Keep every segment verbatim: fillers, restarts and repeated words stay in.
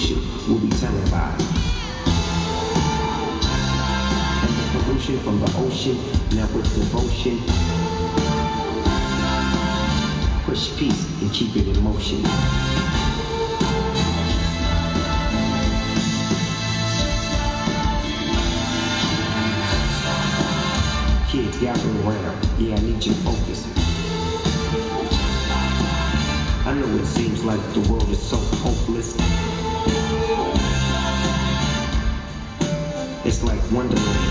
revolution will be televised. And the pollution from the ocean, now with devotion, push peace and keep it in motion. Kids gather around, yeah, I need your focus. I know it seems like the world is so hopeless. It's like Wonderland.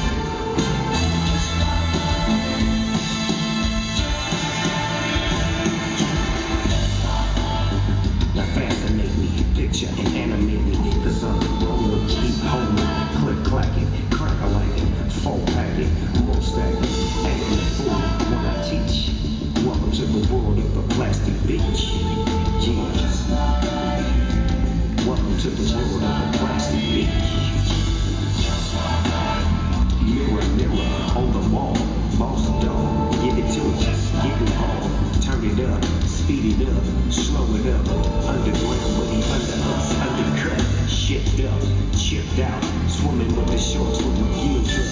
Now fascinate me, picture and animate me, cause I'm rolling, keep holding, click clacking, crack-a-lacking, four packing, roll stacking, acting a fool when I teach. Welcome to the world of the plastic beach. Yes. Welcome to the world of the plastic beach. Mirror, mirror on the wall, boss dog, give it to us, get involved, turn it up, speed it up, slow it up, underground boogie under us, undercut, shipped up, chipped out, swimming with the shorts with my heels.